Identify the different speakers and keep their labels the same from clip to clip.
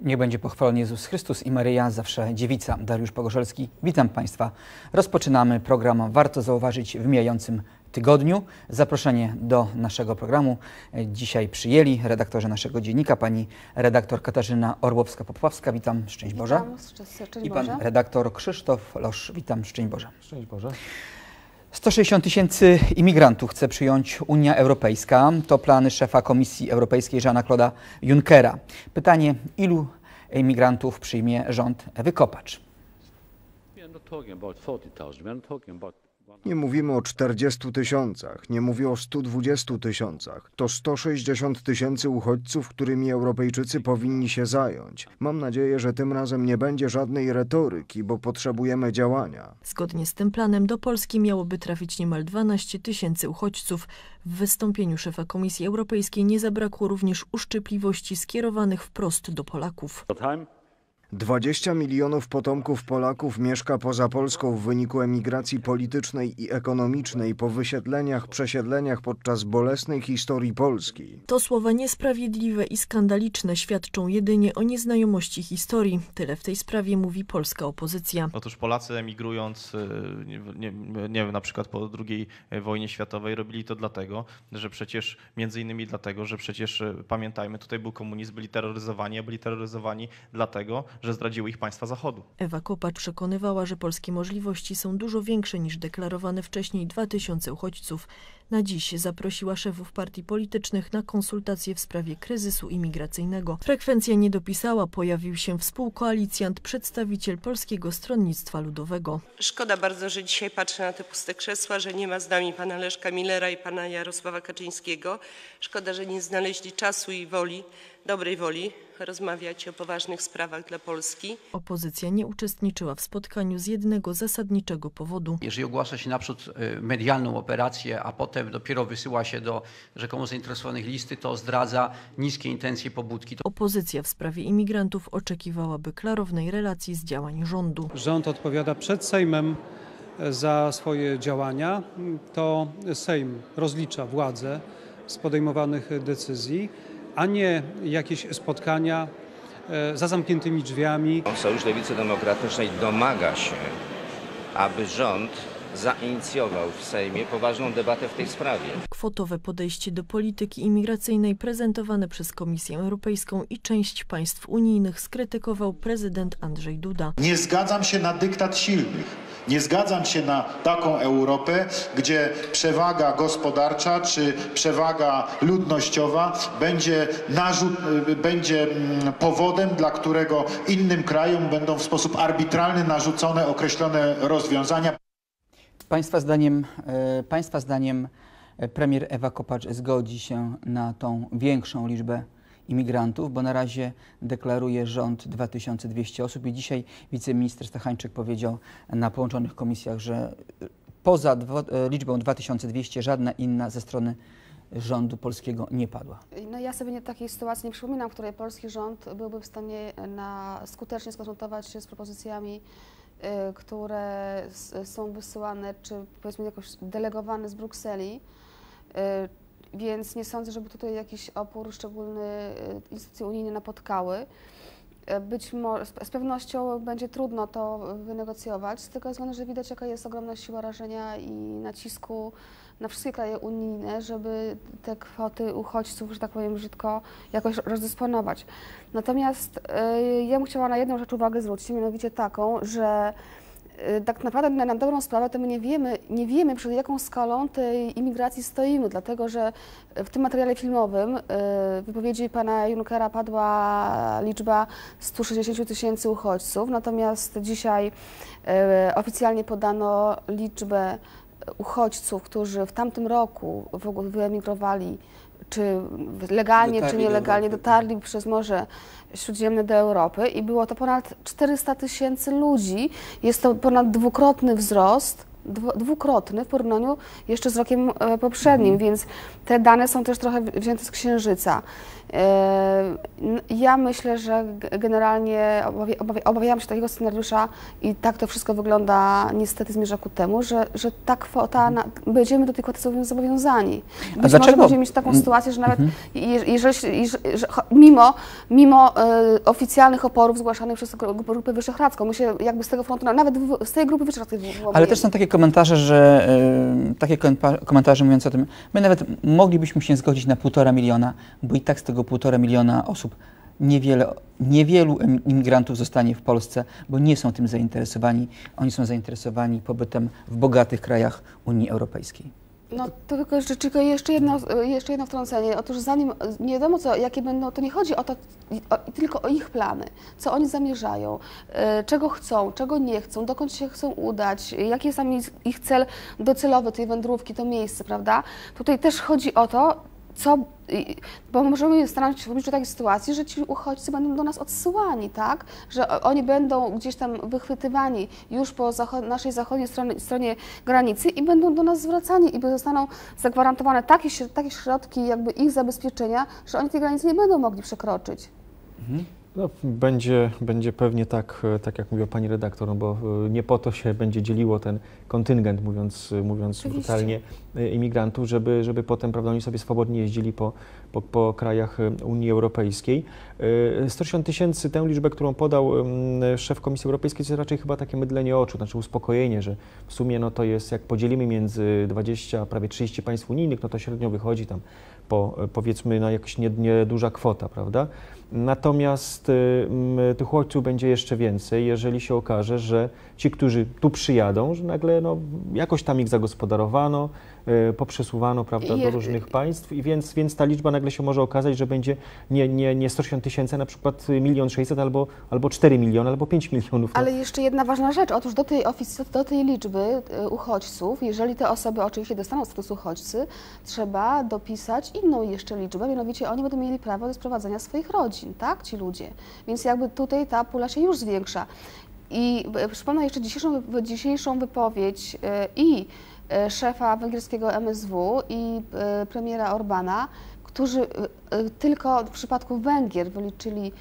Speaker 1: Niech będzie pochwalony Jezus Chrystus i Maryja, zawsze dziewica. Dariusz Pogorzelski, witam Państwa. Rozpoczynamy program Warto Zauważyć w mijającym tygodniu. Zaproszenie do naszego programu dzisiaj przyjęli redaktorzy naszego dziennika, pani redaktor Katarzyna Orłowska-Popławska, witam, szczęść Boże.
Speaker 2: Witam, szczęść
Speaker 1: I pan
Speaker 2: Boże.
Speaker 1: redaktor Krzysztof Losz, witam, szczęść Boże.
Speaker 3: Szczęść Boże.
Speaker 1: 160 000 imigrantów chce przyjąć Unia Europejska. To plany szefa Komisji Europejskiej Jeana-Claude'a Junckera. Pytanie, ilu imigrantów przyjmie rząd Ewy Kopacz?
Speaker 4: Nie mówimy o 40 tysiącach, nie mówię o 120 tysiącach. To 160 000 uchodźców, którymi Europejczycy powinni się zająć. Mam nadzieję, że tym razem nie będzie żadnej retoryki, bo potrzebujemy działania.
Speaker 5: Zgodnie z tym planem do Polski miałoby trafić niemal 12 000 uchodźców. W wystąpieniu szefa Komisji Europejskiej nie zabrakło również uszczypliwości skierowanych wprost do Polaków.
Speaker 4: 20 milionów potomków Polaków mieszka poza Polską w wyniku emigracji politycznej i ekonomicznej po wysiedleniach, przesiedleniach podczas bolesnej historii Polski.
Speaker 5: To słowa niesprawiedliwe i skandaliczne świadczą jedynie o nieznajomości historii. Tyle w tej sprawie mówi polska opozycja.
Speaker 6: Otóż Polacy emigrując, nie wiem, na przykład po II wojnie światowej robili to dlatego, że przecież, między innymi dlatego, że przecież pamiętajmy, tutaj był komunizm, byli terroryzowani, a byli terroryzowani dlatego, że zdradziły ich państwa Zachodu.
Speaker 5: Ewa Kopacz przekonywała, że polskie możliwości są dużo większe niż deklarowane wcześniej 2000 uchodźców. Na dziś zaprosiła szefów partii politycznych na konsultacje w sprawie kryzysu imigracyjnego. Frekwencja nie dopisała, pojawił się współkoalicjant, przedstawiciel Polskiego Stronnictwa Ludowego.
Speaker 7: Szkoda bardzo, że dzisiaj patrzę na te puste krzesła, że nie ma z nami pana Leszka Millera i pana Jarosława Kaczyńskiego. Szkoda, że nie znaleźli czasu i woli, dobrej woli, rozmawiać o poważnych sprawach dla Polski.
Speaker 5: Opozycja nie uczestniczyła w spotkaniu z jednego zasadniczego powodu.
Speaker 8: Jeżeli ogłasza się naprzód medialną operację, a potem dopiero wysyła się do rzekomo zainteresowanych listy, to zdradza niskie intencje pobudki.
Speaker 5: Opozycja w sprawie imigrantów oczekiwałaby klarownej relacji z działań rządu.
Speaker 3: Rząd odpowiada przed Sejmem za swoje działania. To Sejm rozlicza władzę z podejmowanych decyzji, a nie jakieś spotkania za zamkniętymi drzwiami.
Speaker 9: Sojusz Lewicy Demokratycznej domaga się, aby rząd zainicjował w Sejmie poważną debatę w tej sprawie.
Speaker 5: Kwotowe podejście do polityki imigracyjnej prezentowane przez Komisję Europejską i część państw unijnych skrytykował prezydent Andrzej Duda.
Speaker 10: Nie zgadzam się na dyktat silnych. Nie zgadzam się na taką Europę, gdzie przewaga gospodarcza czy przewaga ludnościowa będzie powodem, dla którego innym krajom będą w sposób arbitralny narzucone określone rozwiązania.
Speaker 1: Państwa zdaniem premier Ewa Kopacz zgodzi się na tą większą liczbę imigrantów, bo na razie deklaruje rząd 2200 osób i dzisiaj wiceminister Stechańczyk powiedział na połączonych komisjach, że poza liczbą 2200 żadna inna ze strony rządu polskiego nie padła.
Speaker 2: No ja sobie takiej sytuacji nie przypominam, w której polski rząd byłby w stanie skutecznie skonsultować się z propozycjami, które są wysyłane, czy powiedzmy jakoś delegowane z Brukseli. Więc nie sądzę, żeby tutaj jakiś opór szczególny instytucje unijne napotkały. Być może, z pewnością będzie trudno to wynegocjować, z tego względu, że widać, jaka jest ogromna siła rażenia i nacisku na wszystkie kraje unijne, żeby te kwoty uchodźców, że tak powiem brzydko, jakoś rozdysponować. Natomiast ja bym chciała na jedną rzecz uwagę zwrócić, mianowicie taką, że tak naprawdę na dobrą sprawę to my nie wiemy, przed jaką skalą tej imigracji stoimy, dlatego że w tym materiale filmowym w wypowiedzi pana Junckera padła liczba 160 000 uchodźców, natomiast dzisiaj oficjalnie podano liczbę uchodźców, którzy w tamtym roku w ogóle wyemigrowali, czy legalnie, czy nielegalnie dotarli przez Morze Śródziemne do Europy i było to ponad 400 000 ludzi. Jest to ponad dwukrotny wzrost dwukrotny w porównaniu jeszcze z rokiem poprzednim, więc te dane są też trochę wzięte z księżyca. Ja myślę, że generalnie obawiam się takiego scenariusza i tak to wszystko wygląda, niestety zmierza ku temu, że ta kwota, będziemy do tej kwoty zobowiązani. Być może będziemy mieć taką sytuację, że nawet że mimo oficjalnych oporów zgłaszanych przez Grupę Wyszehradzką, my się jakby z tego frontu, nawet z tej Grupy Wyszehradzkiej
Speaker 1: ale też są takie komentarze, mówiące o tym, my nawet moglibyśmy się zgodzić na 1,5 miliona, bo i tak z tego 1,5 miliona osób niewielu imigrantów zostanie w Polsce, bo nie są tym zainteresowani. Oni są zainteresowani pobytem w bogatych krajach Unii Europejskiej.
Speaker 2: No to tylko jeszcze jedno wtrącenie. Otóż zanim nie wiadomo jakie będą, to nie chodzi o to tylko o ich plany, co oni zamierzają, czego chcą, czego nie chcą, dokąd się chcą udać, jaki jest tam ich cel docelowy tej wędrówki, to miejsce, prawda? Tutaj też chodzi o to, bo możemy stanąć się w obliczu takiej sytuacji, że ci uchodźcy będą do nas odsyłani, tak? Że oni będą gdzieś tam wychwytywani już po naszej zachodniej stronie granicy i będą do nas zwracani i zostaną zagwarantowane takie środki jakby ich zabezpieczenia, że oni tej granicy nie będą mogli przekroczyć.
Speaker 11: No, będzie pewnie tak jak mówiła pani redaktor, no bo nie po to się będzie dzieliło ten kontyngent, mówiąc brutalnie, imigrantów, żeby potem, prawda, oni sobie swobodnie jeździli po krajach Unii Europejskiej. 160 000, tę liczbę, którą podał szef Komisji Europejskiej, to jest raczej chyba takie mydlenie oczu, znaczy uspokojenie, że w sumie no to jest, jak podzielimy między 20, prawie 30 państw unijnych, no to średnio wychodzi tam powiedzmy na jakaś nieduża kwota, prawda? Natomiast tych uchodźców będzie jeszcze więcej, jeżeli się okaże, że ci, którzy tu przyjadą, że nagle no, jakoś tam ich zagospodarowano, poprzesuwano, prawda, do różnych państw i więc ta liczba nagle się może okazać, że będzie nie 160 000, na przykład 1 600 000 albo 4 miliony, albo 5 milionów.
Speaker 2: Ale jeszcze jedna ważna rzecz, otóż do tej liczby uchodźców, jeżeli te osoby oczywiście dostaną status uchodźcy, trzeba dopisać inną jeszcze liczbę, mianowicie oni będą mieli prawo do sprowadzenia swoich rodzin, tak, ci ludzie. Więc jakby tutaj ta pula się już zwiększa. I przypomnę jeszcze dzisiejszą wypowiedź i szefa węgierskiego MSW i premiera Orbana, którzy tylko w przypadku Węgier wyliczyli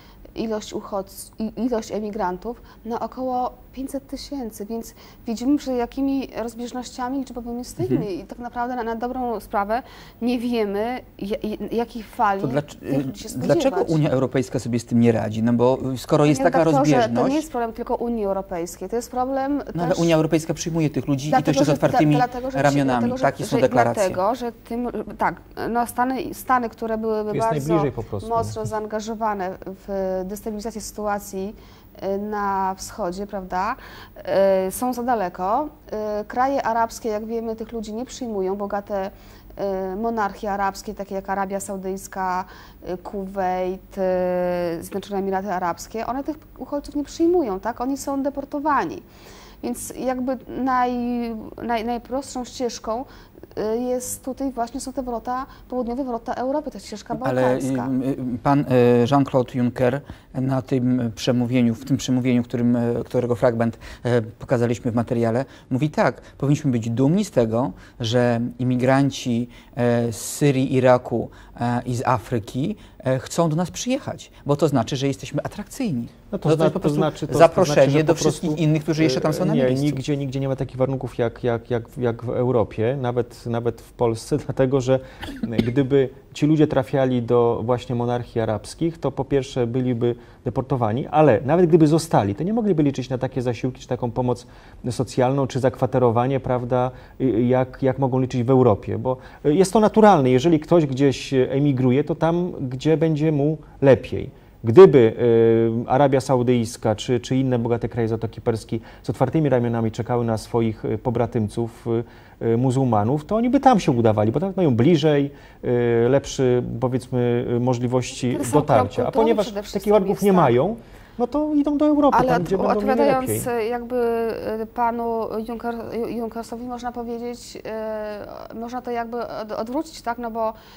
Speaker 2: ilość emigrantów na około 500 000, więc widzimy, przed jakimi rozbieżnościami liczbowymi stoimy i tak naprawdę na dobrą sprawę nie wiemy, jakich fali się spodziewać.
Speaker 1: Dlaczego Unia Europejska sobie z tym nie radzi? No bo skoro jest taka rozbieżność...
Speaker 2: To nie jest problem tylko Unii Europejskiej, to jest problem
Speaker 1: no,
Speaker 2: też...
Speaker 1: ale Unia Europejska przyjmuje tych ludzi i to jeszcze z otwartymi ramionami. Takie są deklaracje.
Speaker 2: Dlatego, że no Stany, które byłyby bardzo mocno zaangażowane w destabilizację sytuacji na wschodzie, prawda, są za daleko. Kraje arabskie, jak wiemy, tych ludzi nie przyjmują. Bogate monarchie arabskie, takie jak Arabia Saudyjska, Kuwejt, Zjednoczone Emiraty Arabskie, one tych uchodźców nie przyjmują, tak? Oni są deportowani. Więc jakby najprostszą ścieżką jest tutaj właśnie, są te południowe wrota Europy, to jest ścieżka bałkańska.
Speaker 1: Ale pan Jean-Claude Juncker na tym przemówieniu, którego fragment pokazaliśmy w materiale, mówi tak, powinniśmy być dumni z tego, że imigranci z Syrii, Iraku i z Afryki chcą do nas przyjechać, bo to znaczy, że jesteśmy atrakcyjni. No to po prostu zaproszenie do wszystkich innych, którzy jeszcze tam są na miejscu.
Speaker 11: Nigdzie nie ma takich warunków jak w Europie, nawet w Polsce, dlatego że gdyby ci ludzie trafiali do właśnie monarchii arabskich, to po pierwsze byliby deportowani, ale nawet gdyby zostali, to nie mogliby liczyć na takie zasiłki, czy taką pomoc socjalną, czy zakwaterowanie, prawda, jak mogą liczyć w Europie, bo jest to naturalne, jeżeli ktoś gdzieś emigruje, to tam, gdzie będzie mu lepiej. Gdyby Arabia Saudyjska czy inne bogate kraje Zatoki Perskiej z otwartymi ramionami czekały na swoich pobratymców muzułmanów, to oni by tam się udawali, bo tam mają bliżej, lepsze, powiedzmy, możliwości dotarcia. A ponieważ takich warunków nie mają, no to idą do Europy,
Speaker 2: ale
Speaker 11: tam, gdzie będą mieli lepiej.
Speaker 2: jakby panu Junckersowi można powiedzieć, można to jakby odwrócić, tak, no bo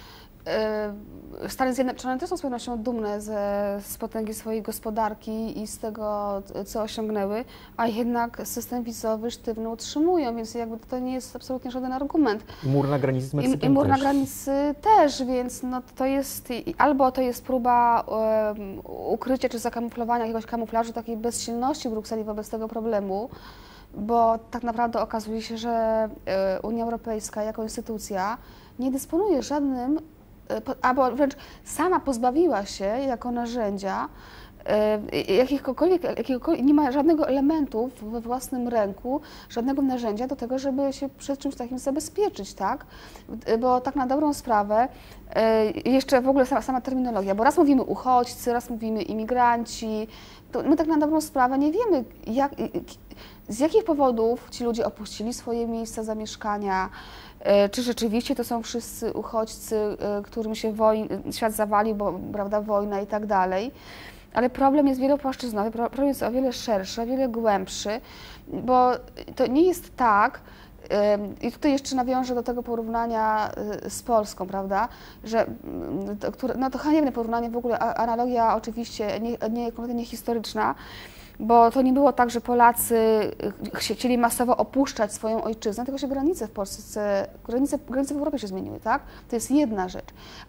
Speaker 2: Stany Zjednoczone też są z pewnością dumne z potęgi swojej gospodarki i z tego, co osiągnęły, a jednak system wizowy sztywny utrzymują, więc jakby to nie jest absolutnie żaden argument.
Speaker 11: Mur na granicy z Meksykiem
Speaker 2: I mur na
Speaker 11: też.
Speaker 2: granicy też, więc no to jest, albo to jest próba ukrycia czy zakamuflowania jakiegoś kamuflażu takiej bezsilności Brukseli wobec tego problemu, bo tak naprawdę okazuje się, że Unia Europejska jako instytucja nie dysponuje żadnym, albo wręcz sama pozbawiła się jako narzędzia jakichkolwiek, nie ma żadnego elementu we własnym ręku, żadnego narzędzia do tego, żeby się przed czymś takim zabezpieczyć, tak? Bo tak na dobrą sprawę, jeszcze w ogóle sama terminologia, bo raz mówimy uchodźcy, raz mówimy imigranci, to my tak na dobrą sprawę nie wiemy, z jakich powodów ci ludzie opuścili swoje miejsca zamieszkania, czy rzeczywiście to są wszyscy uchodźcy, którym się świat zawalił, bo prawda, wojna i tak dalej. Ale problem jest wielopłaszczyznowy, problem jest o wiele szerszy, o wiele głębszy, bo to nie jest tak, i tutaj jeszcze nawiążę do tego porównania z Polską, prawda, że no to haniebne porównanie, w ogóle analogia oczywiście kompletnie historyczna, bo to nie było tak, że Polacy chcieli masowo opuszczać swoją ojczyznę, tylko się granice w Polsce, granice w Europie się zmieniły, tak? To jest jedna rzecz.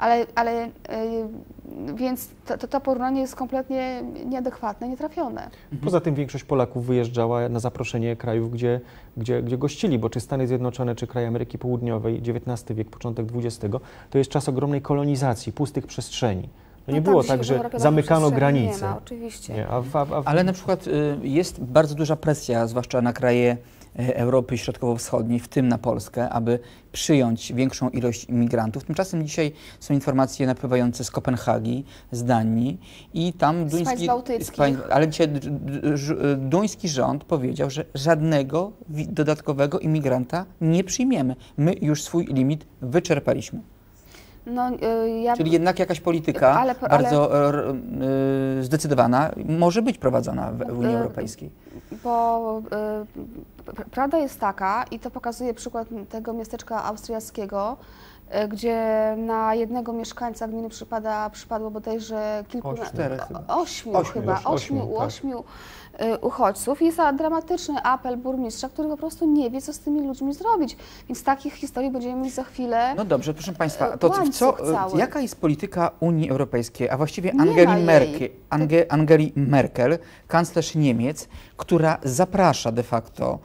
Speaker 2: Więc to porównanie jest kompletnie nieadekwatne, nietrafione.
Speaker 11: Poza tym większość Polaków wyjeżdżała na zaproszenie krajów, gdzie gościli, bo czy Stany Zjednoczone, czy kraje Ameryki Południowej, XIX wiek, początek XX, to jest czas ogromnej kolonizacji, pustych przestrzeni. No nie było tak, że zamykano granice.
Speaker 2: Nie ma, oczywiście.
Speaker 11: Nie,
Speaker 1: Ale na przykład jest bardzo duża presja, zwłaszcza na kraje Europy Środkowo-Wschodniej, w tym na Polskę, aby przyjąć większą ilość imigrantów. Tymczasem dzisiaj są informacje napływające z Kopenhagi, z Danii i tam ale dzisiaj duński rząd powiedział, że żadnego dodatkowego imigranta nie przyjmiemy. My już swój limit wyczerpaliśmy.
Speaker 2: No,
Speaker 1: Czyli jednak jakaś polityka bardzo zdecydowana może być prowadzona w Unii Europejskiej.
Speaker 2: Bo prawda jest taka, i to pokazuje przykład tego miasteczka austriackiego, gdzie na jednego mieszkańca gminy przypadło bodajże ośmiu uchodźców. Jest dramatyczny apel burmistrza, który po prostu nie wie, co z tymi ludźmi zrobić. Więc takich historii będziemy mieć za chwilę.
Speaker 1: No dobrze, proszę Państwa, to jaka jest polityka Unii Europejskiej, a właściwie Angeli Merkel, kanclerz Niemiec, która zaprasza de facto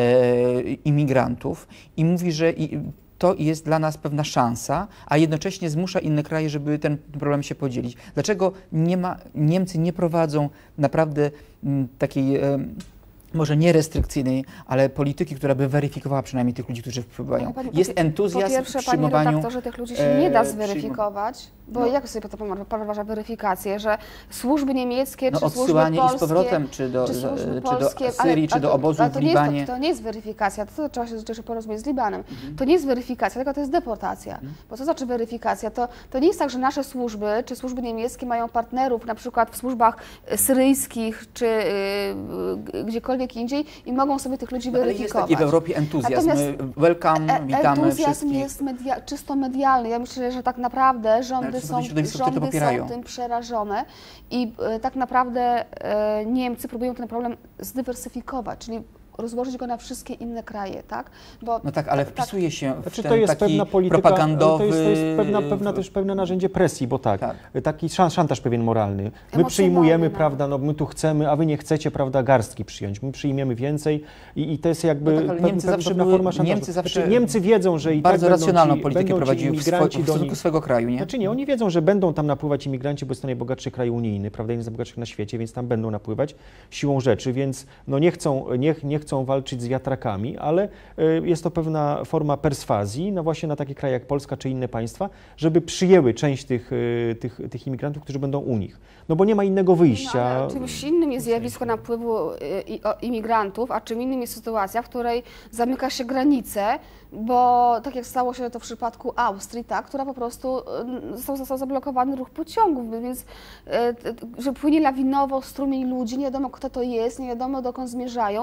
Speaker 1: imigrantów i mówi, że to jest dla nas pewna szansa, a jednocześnie zmusza inne kraje, żeby ten problem się podzielić. Dlaczego Niemcy nie prowadzą naprawdę takiej, może nie restrykcyjnej, ale polityki, która by weryfikowała przynajmniej tych ludzi, którzy wpływają? Jest entuzjazm
Speaker 2: po pierwsze,
Speaker 1: w przyjmowaniu...
Speaker 2: Panie redaktorze, tych ludzi się nie da zweryfikować, bo jak sobie pan uważa weryfikację, że służby niemieckie, czy służby polskie...
Speaker 1: odsyłanie i z powrotem, czy do Syrii, czy do obozu w Libanie.
Speaker 2: To nie jest weryfikacja, to trzeba się jeszcze porozumieć z Libanem. To nie jest weryfikacja, tylko to jest deportacja. Bo co znaczy weryfikacja? To nie jest tak, że nasze służby, czy służby niemieckie mają partnerów, na przykład w służbach syryjskich, czy gdziekolwiek indziej i mogą sobie tych ludzi weryfikować.
Speaker 1: Ale jest taki w Europie entuzjazm. Welcome, witamy wszystkich.
Speaker 2: Jest czysto medialny. Ja myślę, że tak naprawdę rządy są tym przerażone i tak naprawdę Niemcy próbują ten problem zdywersyfikować, czyli rozłożyć go na wszystkie inne kraje, tak?
Speaker 1: Bo no tak, ale wpisuje się w ten
Speaker 11: to jest
Speaker 1: taki
Speaker 11: pewna polityka,
Speaker 1: propagandowy...
Speaker 11: To jest też pewne narzędzie presji, bo taki szantaż pewien moralny. My przyjmujemy, prawda, no my tu chcemy, a wy nie chcecie, prawda, garstki przyjąć. My przyjmiemy więcej i to jest jakby pewna forma szantażu. Niemcy wiedzą, że i
Speaker 1: bardzo
Speaker 11: tak
Speaker 1: racjonalną politykę prowadziły w stosunku swojego kraju, nie?
Speaker 11: Znaczy nie, oni wiedzą, że będą tam napływać imigranci, bo jest to najbogatszy kraj unijny, prawda, jeden z najbogatszych na świecie, więc tam będą napływać siłą rzeczy, więc no nie chcą walczyć z wiatrakami, ale jest to pewna forma perswazji, no właśnie na takie kraje jak Polska czy inne państwa, żeby przyjęły część tych imigrantów, którzy będą u nich. No bo nie ma innego wyjścia.
Speaker 2: No, czymś innym jest zjawisko napływu imigrantów, a czym innym jest sytuacja, w której zamyka się granice, bo tak jak stało się to w przypadku Austrii, tak, która po prostu został zablokowany ruch pociągów, więc że płynie lawinowo strumień ludzi, nie wiadomo kto to jest, nie wiadomo dokąd zmierzają.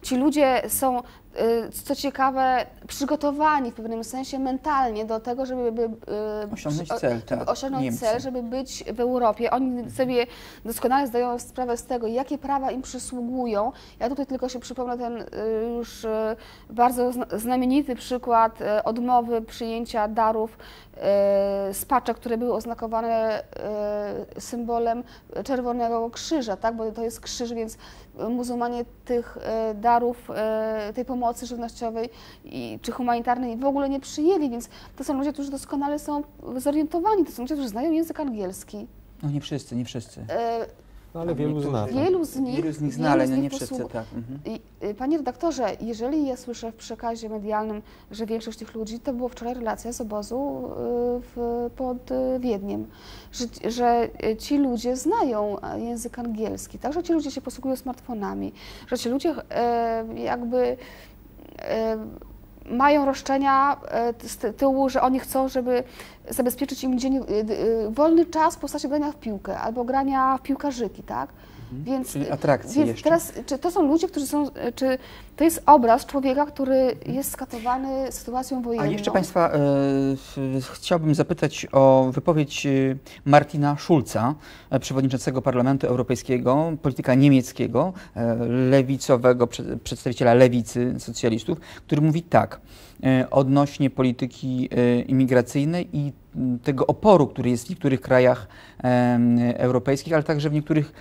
Speaker 2: Ci ludzie są, co ciekawe, przygotowani w pewnym sensie mentalnie do tego, żeby osiągnąć cel, żeby być w Europie. Oni sobie doskonale zdają sprawę z tego, jakie prawa im przysługują. Ja tutaj tylko się przypomnę ten już bardzo znamienity przykład odmowy przyjęcia darów z paczek, które były oznakowane symbolem Czerwonego Krzyża, tak? Bo to jest krzyż, więc muzułmanie tych darów, tej pomocy żywnościowej czy humanitarnej w ogóle nie przyjęli, więc to są ludzie, którzy doskonale są zorientowani, to są ludzie, którzy znają język angielski.
Speaker 1: No nie wszyscy, nie wszyscy.
Speaker 11: No, ale wielu zna.
Speaker 2: Wielu z nich
Speaker 1: zna, ale nie wszyscy, tak.
Speaker 2: Panie redaktorze, jeżeli ja słyszę w przekazie medialnym, że większość tych ludzi, to była wczoraj relacja z obozu pod Wiedniem, że ci ludzie znają język angielski, tak, że ci ludzie się posługują smartfonami, że ci ludzie jakby mają roszczenia z tyłu, że oni chcą, żeby zabezpieczyć im wolny czas w postaci grania w piłkę albo grania w piłkarzyki, tak? Więc,
Speaker 1: czyli atrakcje
Speaker 2: więc
Speaker 1: jeszcze.
Speaker 2: Teraz, czy to są ludzie, którzy są, czy to jest obraz człowieka, który jest skatowany sytuacją wojenną?
Speaker 1: A jeszcze Państwa chciałbym zapytać o wypowiedź Martina Schulza, przewodniczącego Parlamentu Europejskiego, polityka niemieckiego, lewicowego, przedstawiciela lewicy, socjalistów, który mówi tak odnośnie polityki imigracyjnej i tego oporu, który jest w niektórych krajach europejskich, ale także w niektórych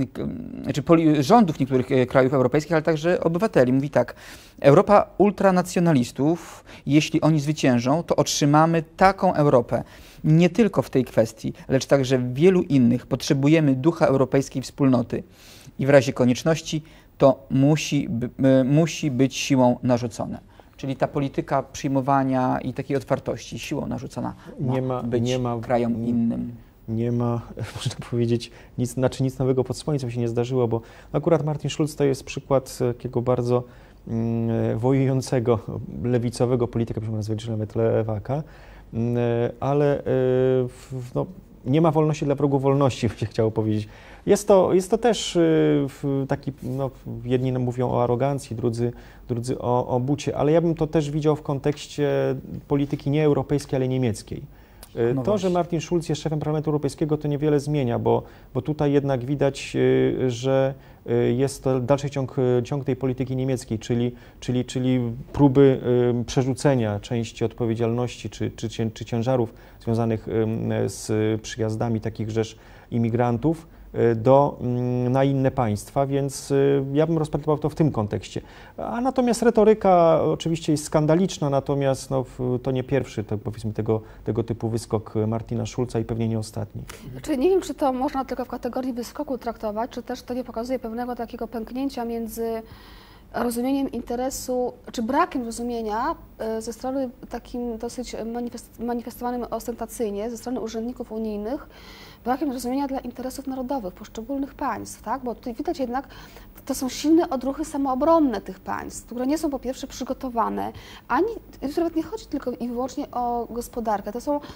Speaker 1: rządów niektórych krajów europejskich, ale także obywateli. Mówi tak, Europa ultranacjonalistów, jeśli oni zwyciężą, to otrzymamy taką Europę. Nie tylko w tej kwestii, lecz także w wielu innych. Potrzebujemy ducha europejskiej wspólnoty i w razie konieczności to musi być siłą narzucone. Czyli ta polityka przyjmowania i takiej otwartości siłą narzucona ma być krajom innym.
Speaker 11: Nie ma, można powiedzieć, nic nowego pod słońcem się nie zdarzyło, bo akurat Martin Schulz to jest przykład takiego bardzo wojującego, lewicowego polityka, musimy nazwać nawet lewaka, ale no, nie ma wolności dla wrogów wolności, by się chciało powiedzieć. Jest to też taki, no, jedni mówią o arogancji, drudzy o bucie, ale ja bym to też widział w kontekście polityki nie europejskiej, ale niemieckiej.
Speaker 1: No
Speaker 11: to, że Martin Schulz jest szefem Parlamentu Europejskiego, to niewiele zmienia, bo tutaj jednak widać, że jest to dalszy ciąg tej polityki niemieckiej, czyli próby przerzucenia części odpowiedzialności czy ciężarów związanych z przyjazdami takich rzesz imigrantów na inne państwa, więc ja bym rozpatrywał to w tym kontekście. A natomiast retoryka oczywiście jest skandaliczna, natomiast no, to nie pierwszy, powiedzmy, tego typu wyskok Martina Schulza i pewnie nie ostatni.
Speaker 2: Czyli nie wiem, czy to można tylko w kategorii wyskoku traktować, czy też to nie pokazuje pewnego takiego pęknięcia między rozumieniem interesu, czy brakiem rozumienia ze strony takim dosyć manifestowanym ostentacyjnie, ze strony urzędników unijnych, brakiem rozumienia dla interesów narodowych poszczególnych państw, tak? Bo tutaj widać jednak, to są silne odruchy samoobronne tych państw, które nie są po pierwsze przygotowane, ani nawet nie chodzi tylko i wyłącznie o gospodarkę,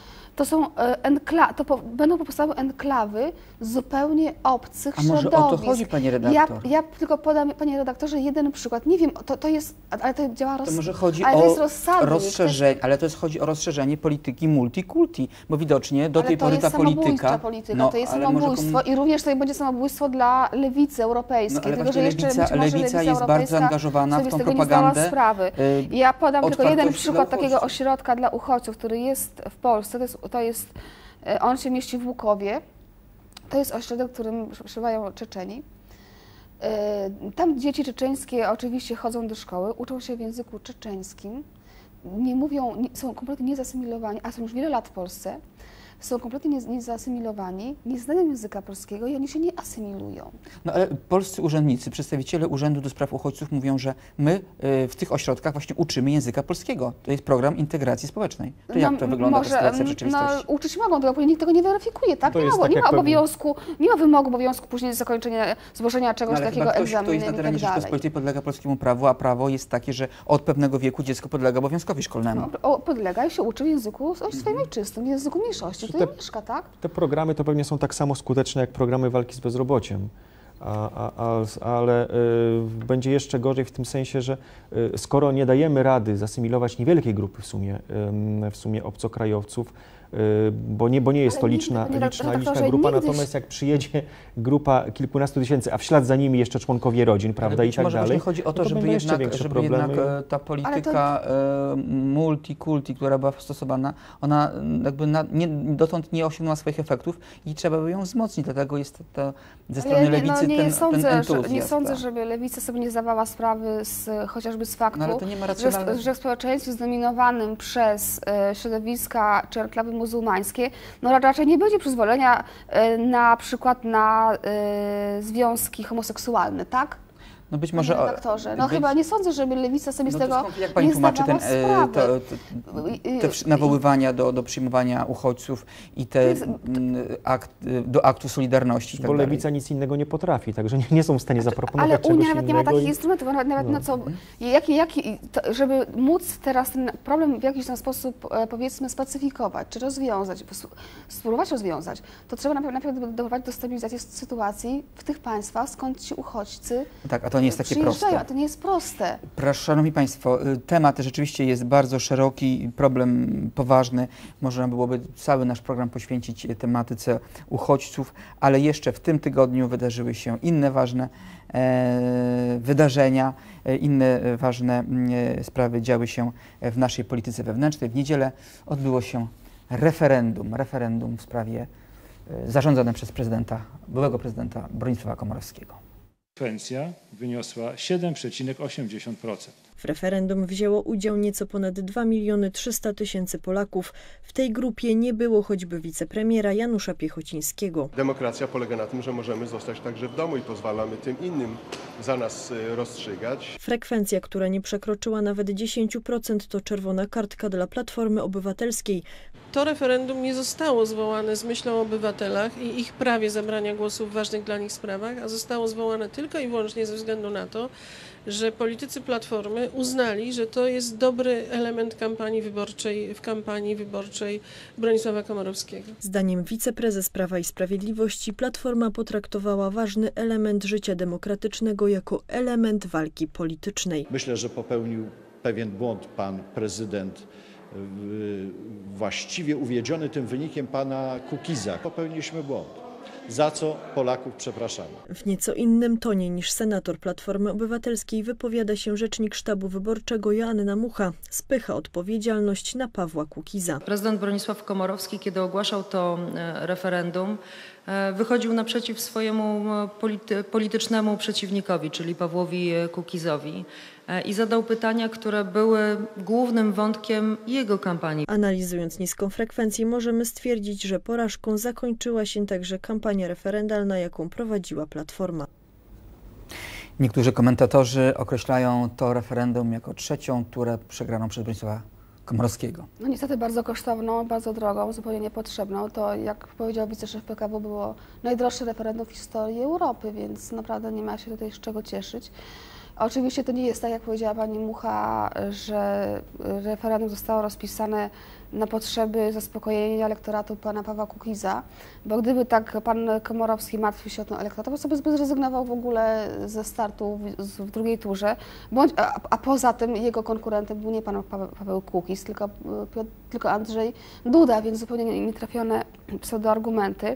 Speaker 2: będą powstały enklawy zupełnie obcych środowisk.
Speaker 1: A może o to chodzi, Pani redaktor?
Speaker 2: Ja tylko podam, Panie redaktorze, jeden przykład. Nie wiem, to jest, ale to działa
Speaker 1: To może chodzi
Speaker 2: ale
Speaker 1: o
Speaker 2: to jest rozsądnie,
Speaker 1: ale to chodzi o rozszerzenie polityki multikulti, bo widocznie do tej pory ta polityka...
Speaker 2: To jest samobójstwo i również to będzie samobójstwo dla lewicy europejskiej,
Speaker 1: ale
Speaker 2: tylko że jeszcze
Speaker 1: lewica jest bardzo angażowana w tą propagandę.
Speaker 2: Sprawy. Ja podam tylko jeden przykład takiego ośrodka dla uchodźców, który jest w Polsce. On się mieści w Łukowie. To jest ośrodek, w którym przebywają Czeczeni. Tam dzieci czeczeńskie oczywiście chodzą do szkoły, uczą się w języku czeczeńskim, nie mówią, są kompletnie niezasymilowani, a są już wiele lat w Polsce. Są kompletnie niezasymilowani, nie znają języka polskiego i oni się nie asymilują.
Speaker 1: No ale polscy urzędnicy, przedstawiciele Urzędu do Spraw Uchodźców mówią, że my w tych ośrodkach właśnie uczymy języka polskiego. To jest program integracji społecznej. To jak to wygląda ta sytuacja w rzeczywistości?
Speaker 2: No, uczyć mogą, tylko nikt tego nie weryfikuje, tak? Nie ma wymogu obowiązku później zakończenia, złożenia czegoś takiego egzaminu.
Speaker 1: Kto jest na terenie Rzeczypospolitej, podlega polskiemu prawu, a prawo jest takie, że od pewnego wieku dziecko podlega obowiązkowi szkolnemu.
Speaker 2: No, podlega i się uczy w języku swoim ojczystym, w języku mniejszości.
Speaker 11: Te programy to pewnie są tak samo skuteczne jak programy walki z bezrobociem. ale będzie jeszcze gorzej w tym sensie, że skoro nie dajemy rady zasymilować niewielkiej grupy w sumie obcokrajowców, bo nie jest to liczna grupa, natomiast jak przyjedzie grupa kilkunastu tysięcy, a w ślad za nimi jeszcze członkowie rodzin, prawda, i tak
Speaker 1: może
Speaker 11: dalej.
Speaker 1: Chodzi o to, żeby jednak ta polityka multikulti, która była stosowana, ona jakby dotąd nie osiągnęła swoich efektów i trzeba by ją wzmocnić, dlatego jest to ze strony lewicy ten entuzjazm.
Speaker 2: Nie sądzę, żeby lewica sobie nie zdawała sprawy chociażby z faktu, że w społeczeństwie zdominowanym przez środowiska czy enklawy muzułmańskie, no raczej nie będzie przyzwolenia na przykład na związki homoseksualne, tak?
Speaker 1: No być może...
Speaker 2: chyba nie sądzę, żeby lewica sobie z tego
Speaker 1: jak pani
Speaker 2: nie
Speaker 1: tłumaczy
Speaker 2: zdawała sprawy.
Speaker 1: te nawoływania do przyjmowania uchodźców i do aktu solidarności?
Speaker 11: Bo lewica nic innego nie potrafi, także nie są w stanie zaproponować
Speaker 2: ale
Speaker 11: czegoś
Speaker 2: Unia nawet
Speaker 11: innego.
Speaker 2: Nie ma takich instrumentów, nawet na co... Żeby móc teraz ten problem w jakiś tam sposób, powiedzmy, spacyfikować, czy rozwiązać, spróbować rozwiązać, to trzeba najpierw doprowadzić do stabilizacji sytuacji w tych państwach, skąd ci uchodźcy
Speaker 1: tak, a to nie jest takie proste.
Speaker 2: A to nie jest proste.
Speaker 1: Proszę, szanowni państwo, temat rzeczywiście jest bardzo szeroki, problem poważny. Można byłoby cały nasz program poświęcić tematyce uchodźców, ale jeszcze w tym tygodniu wydarzyły się inne ważne wydarzenia, inne ważne sprawy działy się w naszej polityce wewnętrznej. W niedzielę odbyło się referendum w sprawie zarządzane przez byłego prezydenta Bronisława Komorowskiego.
Speaker 12: Frekwencja wyniosła 7,8%.
Speaker 5: W referendum wzięło udział nieco ponad 2 300 000 Polaków. W tej grupie nie było choćby wicepremiera Janusza Piechocińskiego.
Speaker 13: Demokracja polega na tym, że możemy zostać także w domu i pozwalamy tym innym za nas rozstrzygać.
Speaker 5: Frekwencja, która nie przekroczyła nawet 10%, to czerwona kartka dla Platformy Obywatelskiej.
Speaker 14: To referendum nie zostało zwołane z myślą o obywatelach i ich prawie zabrania głosu w ważnych dla nich sprawach, a zostało zwołane tylko i wyłącznie ze względu na to, że politycy Platformy uznali, że to jest dobry element w kampanii wyborczej Bronisława Komorowskiego.
Speaker 5: Zdaniem wiceprezes Prawa i Sprawiedliwości Platforma potraktowała ważny element życia demokratycznego jako element walki politycznej.
Speaker 15: Myślę, że popełnił pewien błąd pan prezydent, właściwie uwiedziony tym wynikiem pana Kukiza. Popełniliśmy błąd, za co Polaków przepraszamy.
Speaker 5: W nieco innym tonie niż senator Platformy Obywatelskiej wypowiada się rzecznik sztabu wyborczego Joanna Mucha. Spycha odpowiedzialność na Pawła Kukiza.
Speaker 16: Prezydent Bronisław Komorowski, kiedy ogłaszał to referendum, wychodził naprzeciw swojemu politycznemu przeciwnikowi, czyli Pawłowi Kukizowi, i zadał pytania, które były głównym wątkiem jego kampanii.
Speaker 5: Analizując niską frekwencję, możemy stwierdzić, że porażką zakończyła się także kampania referendalna, jaką prowadziła Platforma.
Speaker 1: Niektórzy komentatorzy określają to referendum jako trzecią turę przegraną przez Bronisława Komorowskiego.
Speaker 2: No niestety bardzo kosztowną, bardzo drogą, zupełnie niepotrzebną. To, jak powiedział wiceszef PKW, było najdroższe referendum w historii Europy, więc naprawdę nie ma się tutaj z czego cieszyć. Oczywiście to nie jest tak, jak powiedziała pani Mucha, że referendum zostało rozpisane na potrzeby zaspokojenia elektoratu pana Pawła Kukiza, bo gdyby tak pan Komorowski martwił się o ten elektorat, to sobie zrezygnował w ogóle ze startu w drugiej turze, a poza tym jego konkurentem był nie pan Paweł Kukiz, tylko Andrzej Duda, więc zupełnie nietrafione pseudoargumenty.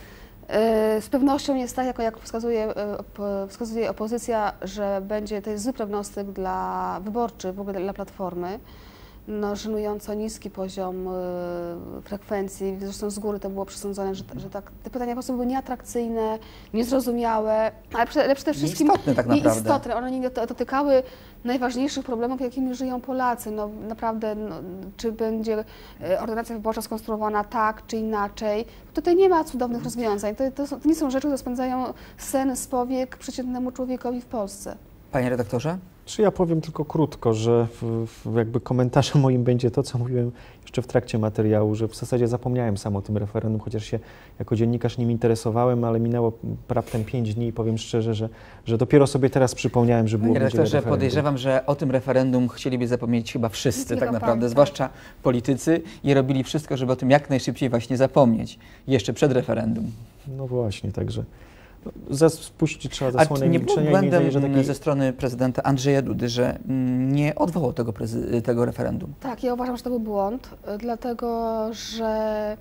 Speaker 2: Z pewnością jest tak, jak wskazuje opozycja, że to jest zły prognostyk wyborczy w ogóle dla Platformy. No, żenująco niski poziom frekwencji, zresztą z góry to było przesądzone, że te pytania po prostu były nieatrakcyjne, niezrozumiałe, ale przede wszystkim nieistotne. One nie dotykały najważniejszych problemów, jakimi żyją Polacy. No, naprawdę, czy będzie ordynacja wyborcza skonstruowana tak, czy inaczej. Tutaj nie ma cudownych rozwiązań. To nie są rzeczy, które spędzają sen z powiek przeciętnemu człowiekowi w Polsce.
Speaker 1: Panie redaktorze?
Speaker 11: Czy ja powiem tylko krótko, że jakby komentarzem moim będzie to, co mówiłem jeszcze w trakcie materiału, że w zasadzie zapomniałem sam o tym referendum, chociaż się jako dziennikarz nim interesowałem, ale minęło raptem 5 dni i powiem szczerze, że dopiero sobie teraz przypomniałem, że było
Speaker 1: referendum. Podejrzewam, że o tym referendum chcieliby zapomnieć chyba wszyscy tak naprawdę, zwłaszcza politycy, i robili wszystko, żeby o tym jak najszybciej właśnie zapomnieć, jeszcze przed referendum.
Speaker 11: No właśnie, także Spuścić trzeba zasłonę
Speaker 1: nie było
Speaker 11: milczenia.
Speaker 1: błędem ze strony prezydenta Andrzeja Dudy, że nie odwołał tego referendum?
Speaker 2: Tak, ja uważam, że to był błąd, dlatego że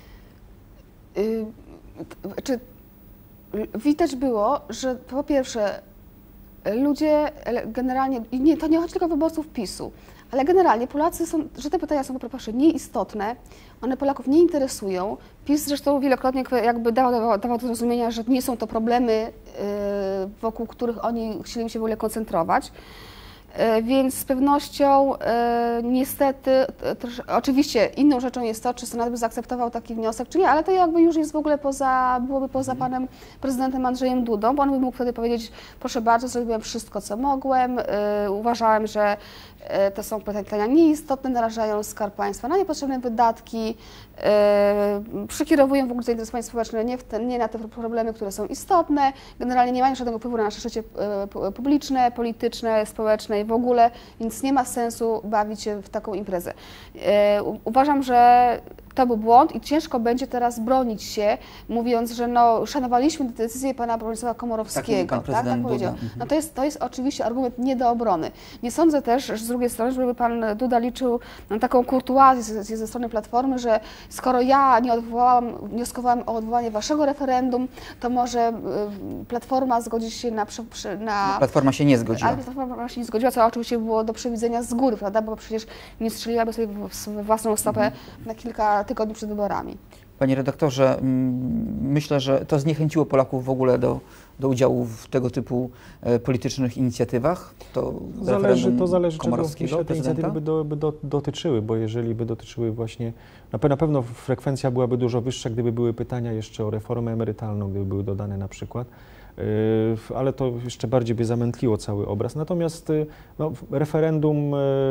Speaker 2: widać było, że po pierwsze ludzie generalnie, to nie chodzi tylko o wyborców PiS-u, ale generalnie Polacy że te pytania są po prostu nieistotne, one Polaków nie interesują. PiS zresztą wielokrotnie jakby dawał do zrozumienia, że nie są to problemy, wokół których oni chcieliby się w ogóle koncentrować. Więc z pewnością niestety, oczywiście inną rzeczą jest to, czy Senat by zaakceptował taki wniosek, czy nie, ale to jakby już jest w ogóle byłoby poza panem prezydentem Andrzejem Dudą, bo on by mógł wtedy powiedzieć, proszę bardzo, zrobiłem wszystko, co mogłem, uważałem, że to są pytania nieistotne, narażają Skarb Państwa na niepotrzebne wydatki, przekierowują w ogóle zainteresowanie społeczne nie na te problemy, które są istotne, generalnie nie mają żadnego wpływu na nasze życie publiczne, polityczne, społeczne w ogóle, więc nie ma sensu bawić się w taką imprezę. Uważam, że to był błąd i ciężko będzie teraz bronić się, mówiąc, że szanowaliśmy decyzję pana Bronisława Komorowskiego. Tak powiedział. No to jest oczywiście argument nie do obrony. Nie sądzę też, że z drugiej strony, żeby pan Duda liczył na taką kurtuazję ze strony Platformy, że skoro ja nie wnioskowałam o odwołanie waszego referendum, to może Platforma zgodzi się na...
Speaker 1: Platforma się nie zgodziła.
Speaker 2: Ale Platforma się nie zgodziła, co oczywiście było do przewidzenia z góry, prawda? Bo przecież nie strzeliłaby sobie w własną stopę na kilka tygodni przed wyborami.
Speaker 1: Panie redaktorze, myślę, że to zniechęciło Polaków w ogóle do udziału w tego typu politycznych inicjatywach? To
Speaker 11: zależy
Speaker 1: Komorowskiego,
Speaker 11: czego te inicjatywy by dotyczyły, bo jeżeli by dotyczyły właśnie, na pewno frekwencja byłaby dużo wyższa, gdyby były pytania jeszcze o reformę emerytalną, gdyby były dodane na przykład, ale to jeszcze bardziej by zamętliło cały obraz. Natomiast referendum,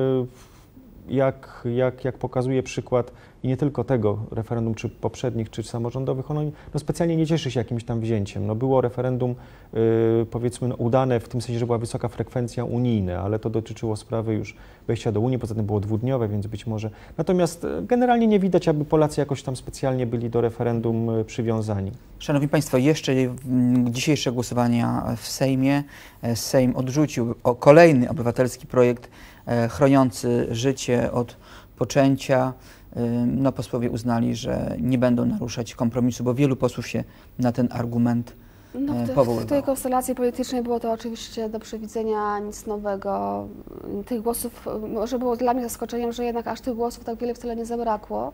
Speaker 11: jak pokazuje przykład i nie tylko tego referendum, czy poprzednich, czy samorządowych, ono specjalnie nie cieszy się jakimś tam wzięciem. Było referendum, powiedzmy, udane w tym sensie, że była wysoka frekwencja unijna, ale to dotyczyło sprawy już wejścia do Unii, poza tym było dwudniowe, więc być może... Natomiast generalnie nie widać, aby Polacy jakoś tam specjalnie byli do referendum przywiązani.
Speaker 1: Szanowni Państwo, jeszcze dzisiejsze głosowania w Sejmie. Sejm odrzucił kolejny obywatelski projekt chroniący życie od poczęcia. Posłowie uznali, że nie będą naruszać kompromisu, bo wielu posłów się na ten argument powoływało.
Speaker 2: W tej konstelacji politycznej było to oczywiście do przewidzenia, nic nowego. Tych głosów, może było dla mnie zaskoczeniem, że jednak aż tych głosów tak wiele wcale nie zabrakło.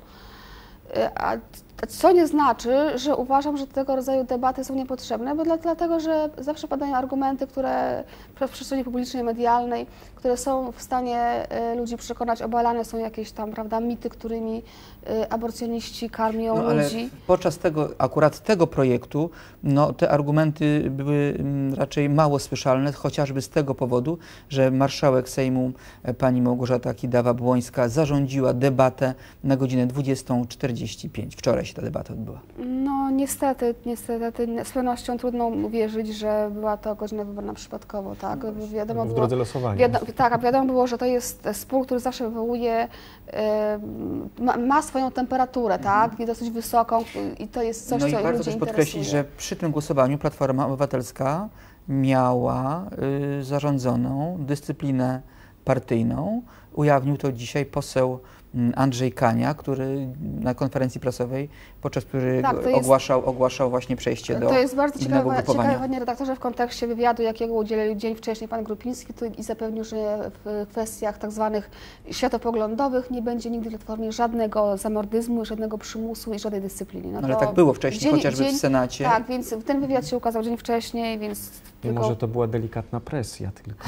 Speaker 2: Co nie znaczy, że uważam, że tego rodzaju debaty są niepotrzebne, bo dlatego, że zawsze padają argumenty, które w przestrzeni publicznej, medialnej, które są w stanie ludzi przekonać, obalane są jakieś tam, prawda, mity, którymi aborcjoniści karmią
Speaker 1: ale
Speaker 2: ludzi.
Speaker 1: Podczas akurat tego projektu te argumenty były raczej mało słyszalne, chociażby z tego powodu, że marszałek Sejmu pani Małgorzata Kidawa-Błońska zarządziła debatę na godzinę 20:45. Wczoraj się ta debata odbyła.
Speaker 2: Niestety, z pewnością trudno uwierzyć, że była to godzina wyborna przypadkowo, tak? Wiadomo
Speaker 11: w drodze losowania.
Speaker 2: Tak, wiadomo było, że to jest spór, który zawsze wywołuje, ma swoją temperaturę, tak? I dosyć wysoką i to jest coś, co ludzi interesuje.
Speaker 1: Warto też podkreślić, że przy tym głosowaniu Platforma Obywatelska miała zarządzoną dyscyplinę partyjną. Ujawnił to dzisiaj poseł Andrzej Kania, który na konferencji prasowej, podczas której ogłaszał właśnie przejście do innego
Speaker 2: To jest bardzo ciekawe, panie redaktorze, w kontekście wywiadu, jakiego udzielił dzień wcześniej pan Grupiński i zapewnił, że w kwestiach tak zwanych światopoglądowych nie będzie nigdy w Platformie żadnego zamordyzmu, żadnego przymusu i żadnej dyscypliny.
Speaker 1: Ale tak było wcześniej, chociażby w Senacie.
Speaker 2: Tak, więc ten wywiad się ukazał dzień wcześniej, więc...
Speaker 11: Może to była delikatna presja tylko.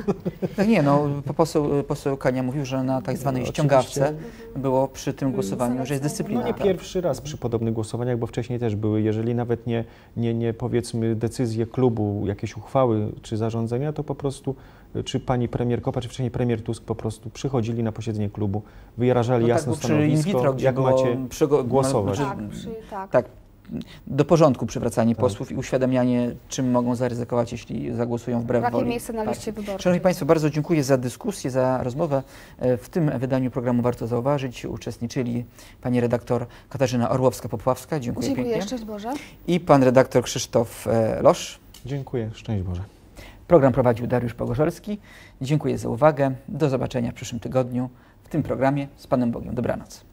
Speaker 1: Poseł Kania mówił, że na tak zwanej ściągawce było przy tym głosowaniu, że jest dyscyplina.
Speaker 11: Nie pierwszy raz przy podobnych głosowaniach, bo wcześniej też były. Jeżeli nawet nie powiedzmy decyzje klubu, jakieś uchwały czy zarządzenia, to po prostu czy pani premier Kopacz, czy wcześniej premier Tusk po prostu przychodzili na posiedzenie klubu, wyrażali jasne stanowisko, jak macie głosować.
Speaker 1: Tak, do porządku przywracanie posłów i uświadamianie, czym mogą zaryzykować, jeśli zagłosują wbrew
Speaker 2: Jakie
Speaker 1: woli.
Speaker 2: miejsce na liście wyborczej.
Speaker 1: Szanowni Państwo, bardzo dziękuję za dyskusję, za rozmowę. W tym wydaniu programu warto zauważyć, uczestniczyli pani redaktor Katarzyna Orłowska-Popławska. Dziękuję pięknie.
Speaker 2: Szczęść Boże.
Speaker 1: I pan redaktor Krzysztof Losz.
Speaker 11: Dziękuję, szczęść Boże.
Speaker 1: Program prowadził Dariusz Pogorzolski. Dziękuję za uwagę. Do zobaczenia w przyszłym tygodniu w tym programie. Z Panem Bogiem. Dobranoc.